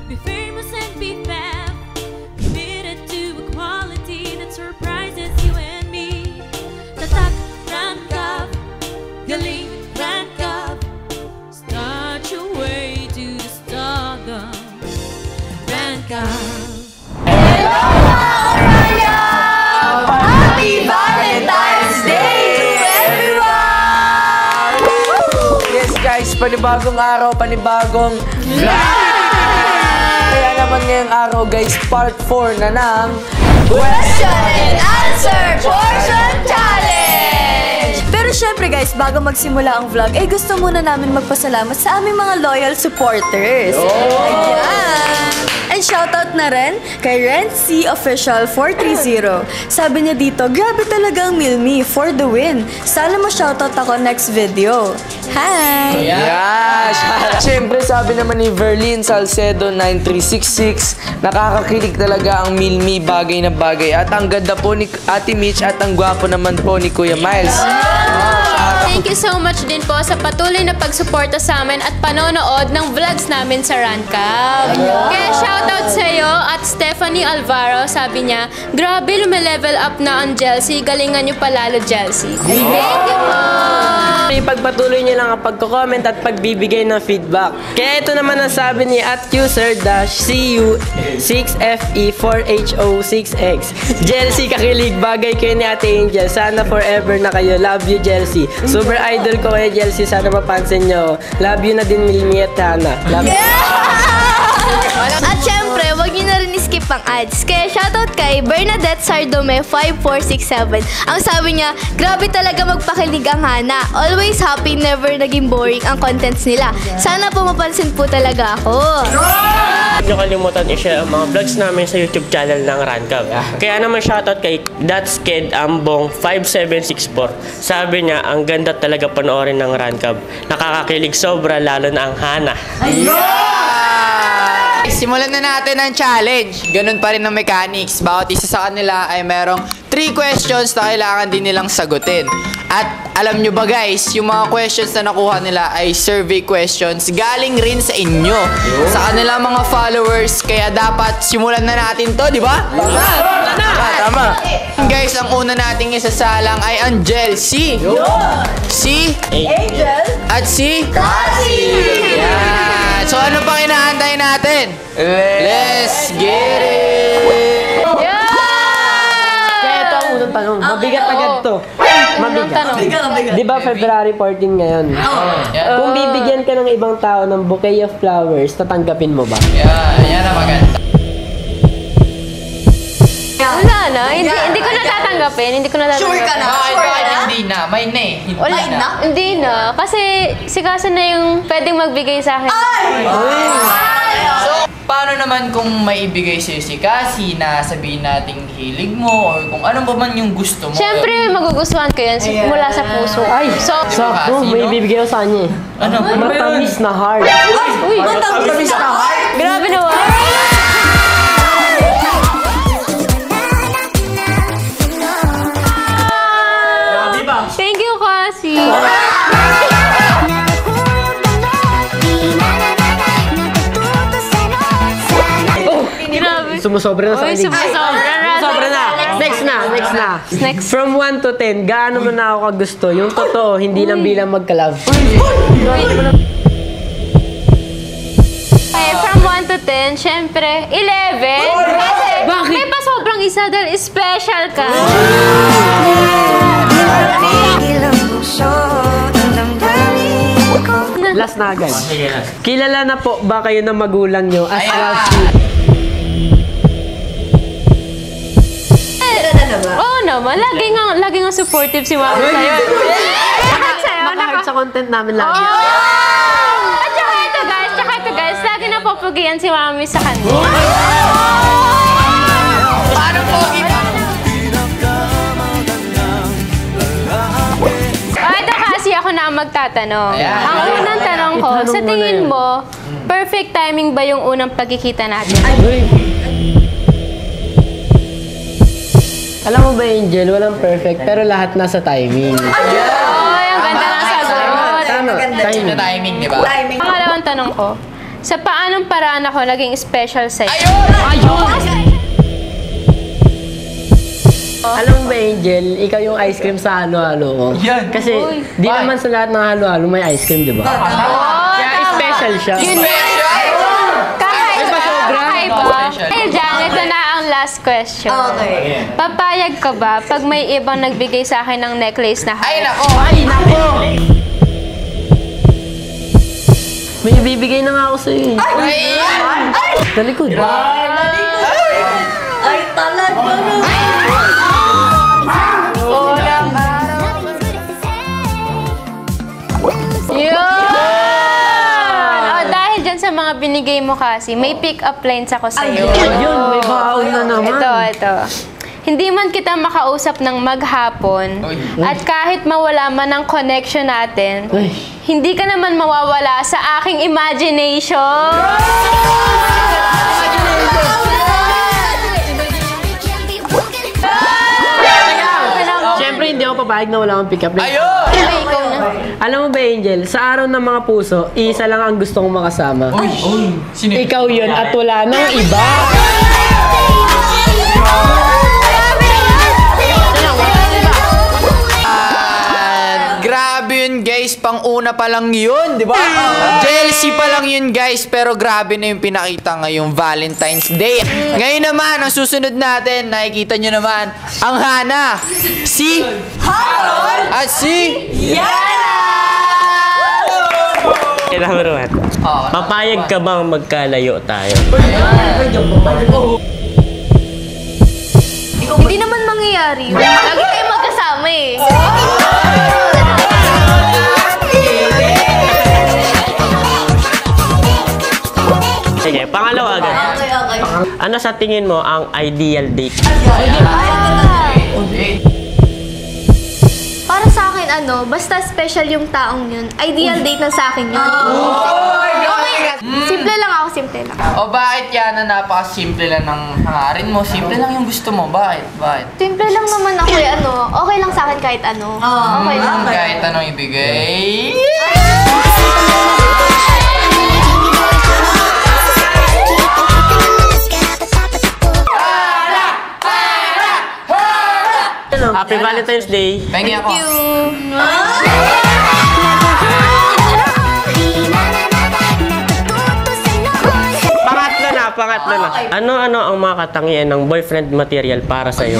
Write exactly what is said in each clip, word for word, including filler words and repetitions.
Be famous and be fab, committed to equality that surprises you and me. Tatak, Rancab, galing, Rancab, start your way to the stardom, Rancab. Happy Valentine's Day to everyone! Yes guys, panibagong araw, panibagong vlog! Kaya naman ngayong araw guys, part four na ng Question and Answer Portion Challenge! Pero syempre guys, bago magsimula ang vlog, eh gusto muna namin magpasalamat sa aming mga loyal supporters. Ayan! And shoutout na rin kay Rency Official four three zero. Sabi niya dito, grabe talaga ang Milmi for the win. Sana ma-shoutout ako next video. Hi! Yes! Siyempre sabi naman ni Verlin Salcedo nine three six six, nakakakilig talaga ang Milmi, bagay na bagay. At ang ganda po ni Ate Mitch at ang gwapo naman po ni Kuya Miles. Thank you so much din po sa patuloy na pagsuporta sa amin at panonood ng vlogs namin sa Rancab. Kaya shoutout sa iyo at Stephanie Alvaro, sabi niya, grabe lume-level up na ang Chelsea, galingan niyo palalo Chelsea. Thank you po! Ipagpatuloy niyo lang ang pagko-comment at pagbibigay ng feedback. Kaya ito naman ang sabi ni at user C U six F E four H O six X. Chelsea, kakilig, bagay kayo ni Ate Angel. Sana forever na kayo. Love you, Chelsea. Super idol ko kay Chelsea. Sana mapansin nyo. Love you na din, Milmi at Hana. Love you. At syempre, wag niyo na rin skip ang ads. Kaya shoutout kay Bernadette Sardome five four six seven. Ang sabi niya, grabe talaga magpakilig ang Hana. Always happy, never naging boring ang contents nila. Sana po mapansin po talaga ako. Huwag nyo kalimutan i-share ang mga vlogs namin sa YouTube channel ng Rancab. Kaya naman shoutout kay That's Kid Ambong five seven six four. Sabi niya, ang ganda talaga panoorin ng Rancab. Nakakakilig sobra, lalo na ang Hana. Simulan na natin ang challenge. Ganun pa rin ang mechanics. Bawat isa sa kanila ay merong three questions na kailangan din nilang sagutin. At alam nyo ba guys, yung mga questions na nakuha nila ay survey questions galing rin sa inyo, sa kanilang mga followers. Kaya dapat simulan na natin to, di ba? Tama! Tama! Guys, ang una nating isasalang ay ang Chelsea, si Angel at si Cassie. Yan. So ano pang inaantay natin? Let's get it! Kaya ito ang unang tanong. Mabigat agad to. Mabigat. Di ba February fourteen ngayon? Kung bibigyan ka ng ibang tao ng bouquet of flowers, tatanggapin mo ba? Yan, yan ang maganda. Wala na, hindi, hindi ko natatanggapin, hindi ko natatanggapin. Sure ka na? Bakit, Sure bakit ka na? hindi na? May na eh. Hindi Wala na? Hindi na, kasi si Casa na yung pwedeng magbigay sa akin. So, paano naman kung may ibigay sa'yo si Cassie na sabihin nating hilig mo or kung ano ba man yung gusto mo? Siyempre, magugustuhan ko yan mula sa puso. Ay! So, Sakto, may bibigay ko sa kanya eh. Ano? Matamis na heart. uy, Matamis na heart! grabe naman. Thank you, Kasi. Grabe. Sumusobra na sa Uy, kilig. sumusobra na. Sobra na. Next na, next na. Next. From one to ten, gaano mo na ako kagusto? Yung totoo, hindi lang bilang magka-love. Okay, from one to ten, syempre, eleven. Kasi, Bakit? may pa sobrang isa dahil special ka. Last na agad. Kilala na po ba kayo ng magulang nyo as love Oo naman, lagi nga, lagi nga supportive si Mama sa'yo. Lahat sa'yo. Naka-heart sa content namin lagi. Oh! At saka ito guys, tsaka ito guys, lagi na papugian si Mami sa kanya. Paano po? Ah, ito kasi ako na ang magtatanong. Ayan. Ang unang tanong ko, Itanong sa mo na tingin yun. mo, perfect timing ba yung unang pagkikita natin? Alam mo ba, Angel, walang perfect, pero lahat nasa timing. Ay, ang ganda ng sagot. Tama, Timing. timing. Na timing, di ba? Timing. Pangalawang tanong ko, Sa paanong paraan ako naging special sa'yo? Alam mo ba, Angel, ikaw yung ice cream sa halo-halo ko. Yan. Kasi di naman sa lahat ng halo-halo may ice cream, di ba? Kaya special siya. Kakaiba. Kakaiba. Ay, Jan, ito na ang last question. Okay. Papayag ka ba pag may ibang nagbigay sa akin ng necklace na heart? Ay, nako. Ay, nako! May bibigay na nga ako sa'yo eh. Ay! Sa likod. Ay, talaga. Yun! Oh, dahil dyan sa mga binigay mo kasi, may pick-up lines ako sa'yo. Ayun, may baon na naman. Ito, ito. Hindi man kita makausap ng maghapon at kahit mawala man ang connection natin, Ay. hindi ka naman mawawala sa aking imagination. Siyempre, hindi ako papayag na wala akong pick up line. Ayun! Ay, ikaw na. Alam mo ba, Angel, sa araw ng mga puso, isa lang ang gusto kong makasama. Uy! Sino? Ikaw yun at wala nang iba. Ah, grabe yun guys, pang una pa lang yun, di ba? Jealousy pa lang yun guys, pero grabe na yung pinakita ngayong Valentine's Day. Ngayon naman, ang susunod natin, nakikita nyo naman, ang Hana, si Harold at si Kailangan Ruhat. Papayag ka bang magkalayo tayo? Hindi naman mangyayari yun. Lagi kayo magkasama eh. Sige, pangalawa agad. Okay, okay. Ano sa tingin mo ang ideal date? Para sa akin, ano, basta special yung taong yun. Ideal date na sa akin yun. Okay, simple lang ako, simple lang. O bakit yan na napakasimple lang ng hangarin mo? Simple lang yung gusto mo. Bakit? Bakit? Simple lang naman ako eh, ano, okay lang sa akin kahit ano. Okay lang. Hmm, kahit anong ibigay. Happy Valentine's Day! Pengi ako. Pangatlo na, pangatlo na. Ano-ano ang mga katangian ng boyfriend material para sa'yo?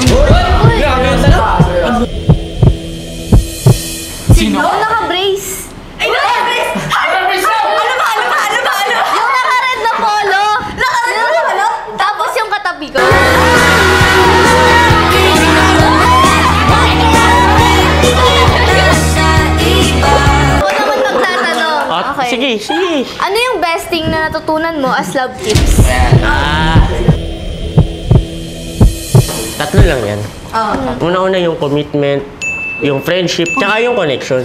Sino? Yung naka-brace. Ay, naka-brace! Naka-brace! Ano ba? Ano ba? Ano ba? Ano? Yung naka-red na polo. Naka-red na polo? Tapos yung katabi ko. Ako naman magtatanong. At, Okay. Sige, sige. Ano yung best thing na natutunan mo as love tips? Ah. Tatlo lang yan. Una-una yung commitment, yung friendship, tsaka yung connection.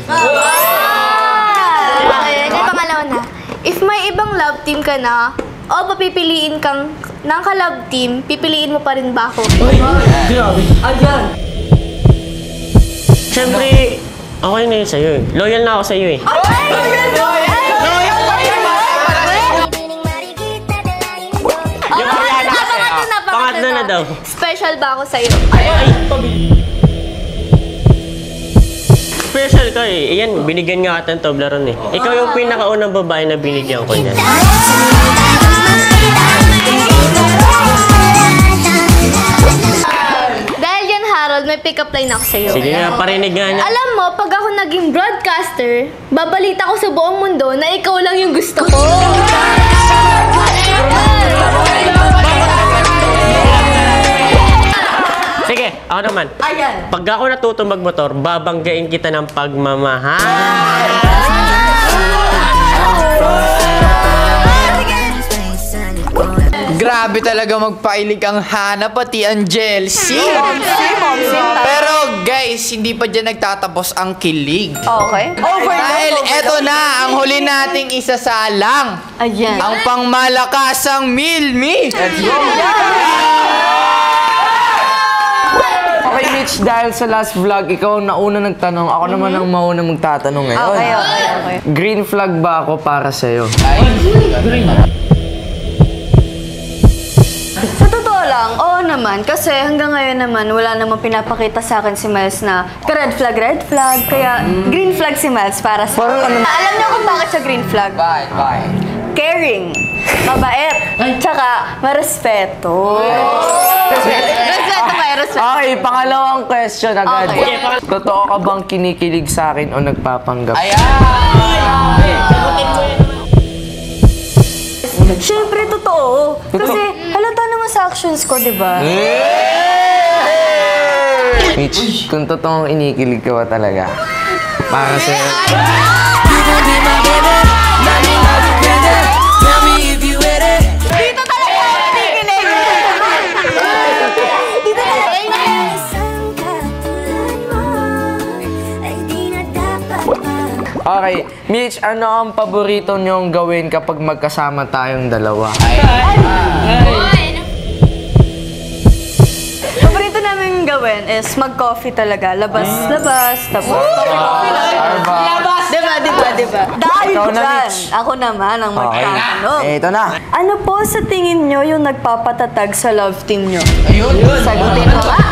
Okay, kaya pangalawa na. If may ibang love team ka na, o papipiliin kang ng ka-love team, pipiliin mo pa rin ba ako? Grabe. Siyempre, okay na yun sa'yo eh. Loyal na ako sa'yo eh. Oh, pangatlo na, pangatlo na, Pangatlo na daw. Special ba ako sa'yo? Special ka eh. Iyan, binigyan nga kita ng Toblerone eh. Ikaw yung pinakaunang babae na binigyan ko niyan. Dahil yan, Harold, may pick-up line ako sa'yo. Sige nga, parinig nga niya. Alam mo, pag ako naging broadcaster, babalita ko sa buong mundo na ikaw lang yung gusto ko. Sige, ako naman. Ayan. Pag ako natuto magmotor, babanggain kita ng pagmamahal. Grabe talaga magpailig ang Hana pati ang Chelsea. Pero guys, hindi pa dyan nagtatapos ang kilig. Okay. Over Dahil eto na ang huli nating isasalang. Ayan. Ang pangmalakasang Milmi. Let's go. Okay, Okay, Mitch, dahil sa last vlog, ikaw ang nauna nagtanong. Ako naman ang mauna magtatanong ngayon. Okay, okay, okay. Green flag ba ako para sa'yo? Sa totoo lang, oo naman. Kasi hanggang ngayon naman, wala namang pinapakita sa akin si Miles na ka-red flag, red flag. Kaya green flag si Miles para sa Parang ano- Alam niyo kung bakit siya green flag? Bye, bye. Caring, mabait, tsaka marespeto. Respeto, may respeto. Okay, pangalawang question agad. Okay. Totoo ka bang kinikilig sa akin o nagpapanggap? Ayan! Siyempre, totoo. Kasi halata naman sa actions ko, di ba? Mitch, kung totoong inikilig ka ba talaga? Para sa'yo. Dito talaga ako kinikilig. Dito talaga. Okay, Mitch, ano ang paborito niyong gawin kapag magkasama tayong dalawa? Paborito namin gawin is mag-coffee talaga. Labas, labas, tapos coffee lang. Labas! Diba, diba, diba? Dahil Ikaw na, dyan, Mitch. ako naman ang magtatanong. Eh, ito na. Ano po sa tingin nyo yung nagpapatatag sa love team nyo? Ayun! Sagutin mo ba?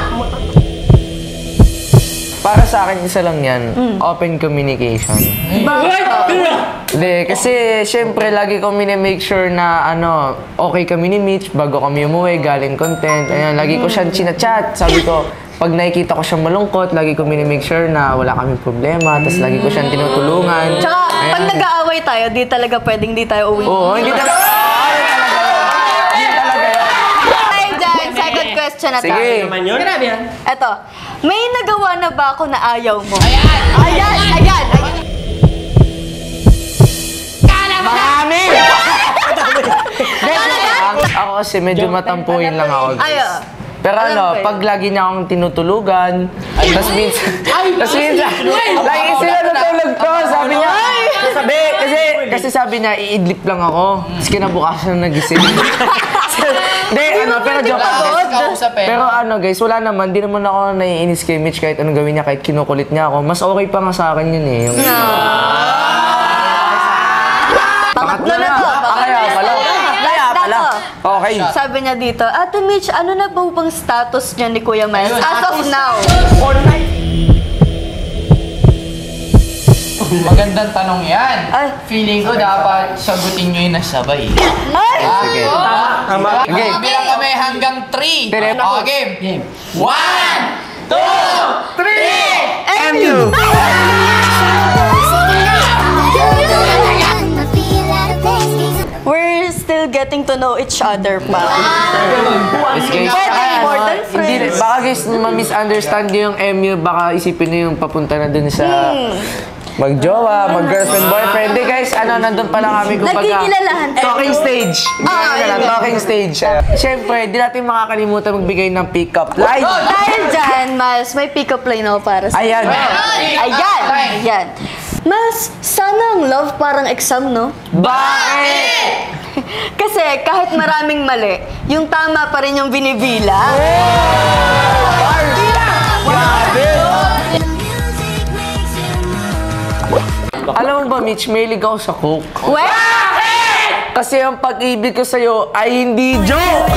Para sa akin, isa lang yan. Open communication. Hindi, kasi syempre lagi ko mini-make sure na ano, okay kami ni Mitch bago kami umuwi, galing content. Ayan, lagi ko siyang chinachat. Sabi ko, pag nakikita ko siyang malungkot, lagi ko mini-make sure na wala kaming problema. Tapos lagi ko siyang tinutulungan. Tsaka, pag Ayan. nag-aaway tayo, di talaga pwedeng di tayo uwi. Oo, hindi talaga. Hindi talaga yan. Tayo dyan, second question na Sige. tayo. Eto, may nagawa na ba ako na ayaw mo? Ayan! Ayan! Ayan! Ayan! Marami! Ako kasi medyo matampuhin lang ako. guys. Ayaw. Pero Alam ano, ko yun. pag lagi niya akong tinutulugan, tapos minsan, tapos minsan, lagi sila natulog ko, sabi niya, sabi, kasi, kasi sabi niya, iidlip lang ako, tapos kinabukasan nagising. Hindi, ano, pero joke lang. Kausap eh. Pero ano guys, wala naman, di naman ako naiinis kay Mitch kahit anong gawin niya, kahit kinukulit niya ako. Mas okay pa nga sa akin yun eh. Yung, Pangatlo na to. Ah, kaya pala. Kaya Last na pala. to. Okay. Sabi niya dito, Ate Mitch, ano na ba bang status niya ni Kuya Miles as of now? Magandang tanong yan. Ay. Feeling ko dapat sagutin nyo yung nasabay. Ay! Sige. Tama. Okay. Kabilang kami hanggang three. Tele- Okay, game. Game. One, two, three! M U! We're still getting to know each other pa. Yes, guys. Pwede, Ah, more than Hindi, friends. baka guys, ma-misunderstand nyo yung M U, baka isipin nyo yung papunta na dun sa mag-jowa, mag-girlfriend, boyfriend. Hindi guys, ano, nandun pala kami kumbaga. Nagkikilalahan tayo. Talking stage. Ah, Ano lang, yun. talking stage. Uh, Siyempre, di natin makakalimutan magbigay ng pick-up line. Dahil dyan, Miles, may pick-up line ako para sa Ayan. Ayan! Ayan! Miles, sana ang love parang exam, no? Bakit? Kasi kahit maraming mali, yung tama pa rin yung binibila. Alam mo ba, Mitch, mahilig ako sa coke. Well, Kasi ang pag-ibig ko sa'yo ay hindi joke!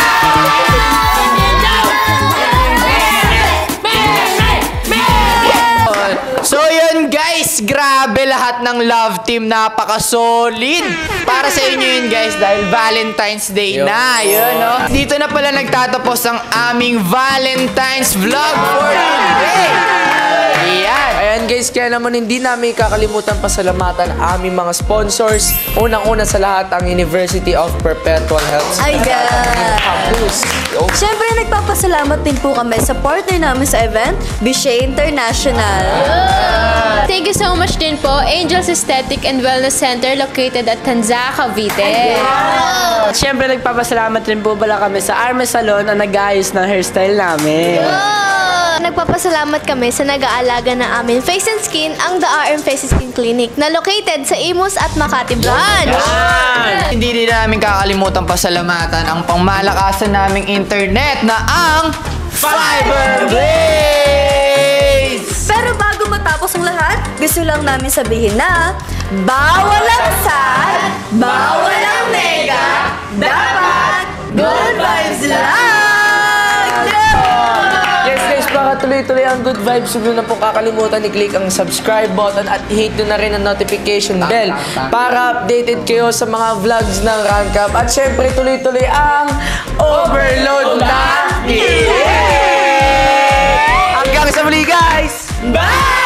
So yun guys, grabe lahat ng love team, napaka-solid. Para sa inyo yun guys, dahil Valentine's Day na, yun no? Dito na pala nagtatapos ang aming Valentine's vlog for today. Ayan. Ayan guys, kaya naman hindi namin kakalimutan pasalamatan ang aming mga sponsors. Unang-una sa lahat ang University of Perpetual Health. Ayan. Campus. Siyempre, nagpapasalamat din po kami sa partner namin sa event, Bishay International. Thank you so much din po, Angels Aesthetic and Wellness Center located at Tanza, Cavite. Siyempre, nagpapasalamat rin po pala kami sa Arme Salon na nag-aayos ng hairstyle namin. Nagpapasalamat kami sa nag-aalaga ng aming face and skin, ang The R M Face and Skin Clinic, na located sa Imus at Makati Branch. Hindi din namin kakalimutan pasalamatan ang pangmalakasan naming internet na ang Fiber Blaze! Pero bago matapos ang lahat, gusto lang namin sabihin na bawal ang sad, bawal ang mega, dapat good vibes lang! Yes guys, para tuloy-tuloy ang good vibes, huwag nyo na po kakalimutan i-click ang subscribe button at i-hit nyo na rin ang notification bell para updated kayo sa mga vlogs ng Rancap. At syempre, tuloy-tuloy ang overload na kilig! Hanggang sa muli guys! Bye!